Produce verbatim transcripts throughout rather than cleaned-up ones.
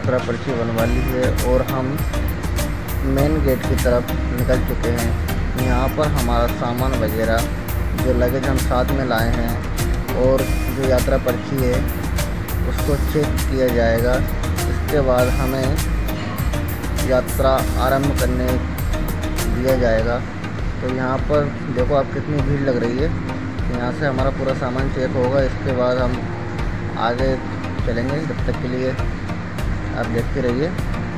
यात्रा पर्ची बनवा ली है और हम मेन गेट की तरफ निकल चुके हैं। यहाँ पर हमारा सामान वगैरह जो लगेज हम साथ में लाए हैं और जो यात्रा पर्ची है उसको चेक किया जाएगा। इसके बाद हमें यात्रा आरंभ करने दिया जाएगा। तो यहाँ पर देखो आप कितनी भीड़ लग रही है। यहाँ से हमारा पूरा सामान चेक होगा, इसके बाद हम आगे चलेंगे। जब तक के लिए आप देखते रहिए।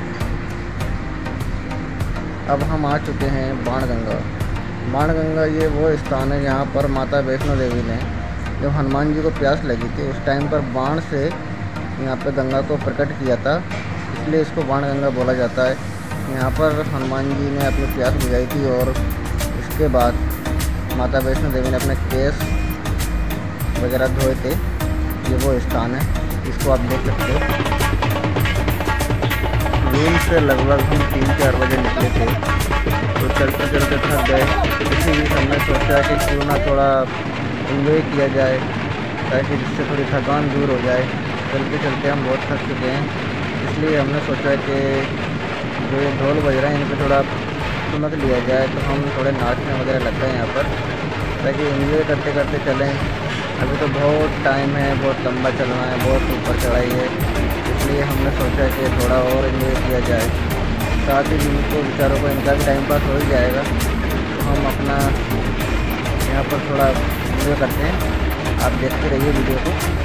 अब हम आ चुके हैं बाणगंगा। बाणगंगा ये वो स्थान है जहाँ पर माता वैष्णो देवी ने जब हनुमान जी को प्यास लगी थी उस टाइम पर बाण से यहाँ पर गंगा को प्रकट किया था, इसलिए इसको बाणगंगा बोला जाता है। यहाँ पर हनुमान जी ने अपनी प्यास बुझाई थी और इसके बाद माता वैष्णो देवी ने अपने केस वगैरह धोए थे। ये वो स्थान है, इसको आप देख सकते हो। रूम से लगभग हम तीन चार बजे निकले थे, तो चलते चलते थक गए। इसीलिए हमने सोचा कि क्यों ना थोड़ा एंजॉय किया जाए ताकि जिससे थोड़ी थकान दूर हो जाए। चलते चलते हम बहुत थक चुके हैं, इसलिए हमने सोचा कि जो ये ढोल बज रहे हैं इन पर थोड़ा सुनक लिया जाए। तो हम थोड़े नाचने वगैरह लग गए यहाँ पर ताकि एंजॉय करते करते चलें। अभी तो बहुत टाइम है, बहुत लंबा चलना है, बहुत ऊपर चढ़ाई है, इसलिए हमने सोचा कि थोड़ा और एंजॉय किया जाए। साथ ही इनको बेचारों को इनका भी टाइम पास हो ही जाएगा। तो हम अपना यहाँ पर थोड़ा एंजॉय करते हैं। आप देखते रहिए वीडियो को।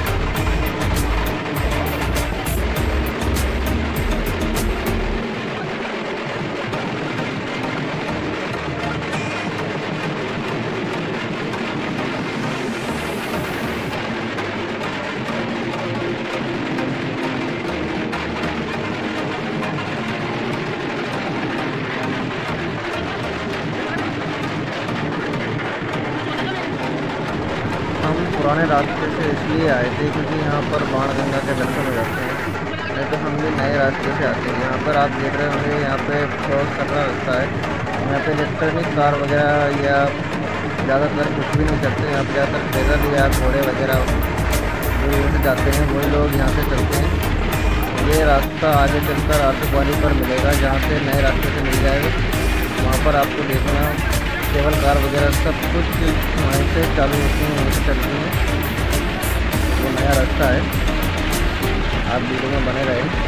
पुराने रास्ते से इसलिए आए थे क्योंकि यहाँ पर बाणगंगा के दर्शन हो जाते हैं, नहीं तो हम भी नए रास्ते से आते हैं। यहाँ पर आप देख रहे होंगे यहाँ पे बहुत सकरा रास्ता है। यहाँ पे इलेक्ट्रॉनिक कार वगैरह या ज़्यादातर कुछ भी नहीं चलते। यहाँ पर ज़्यादातर पैदल या घोड़े वगैरह जो यहाँ से जाते हैं वही लोग यहाँ से चलते हैं। ये रास्ता आगे चलकर आतंकवादी पर मिलेगा, जहाँ से नए रास्ते से मिल जाएगा। वहाँ पर आपको देखना केबल कार वगैरह सब कुछ वहीं से चालू होती हैं, वहीं से चलती हैं। वो नया रास्ता है, आप वीडियो में बने रहें।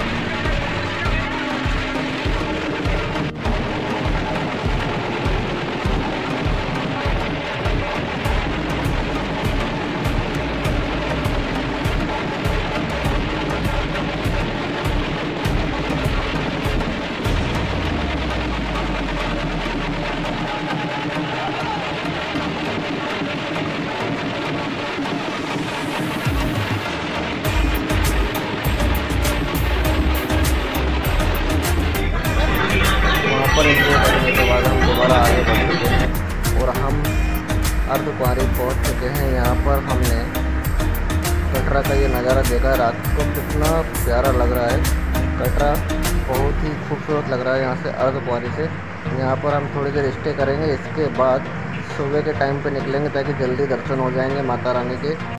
पर एंजॉय करने के बाद हम दोबारा आगे बढ़ चुके हैं और हम अर्धकुंवारी पहुंच चुके हैं। यहाँ पर हमने कटरा का ये नज़ारा देखा है रात को, कितना प्यारा लग रहा है। कटरा बहुत ही खूबसूरत लग रहा है यहाँ से अर्धकुंवारी से। यहाँ पर हम थोड़ी देर स्टे करेंगे, इसके बाद सुबह के टाइम पे निकलेंगे ताकि जल्दी दर्शन हो जाएंगे माता रानी के।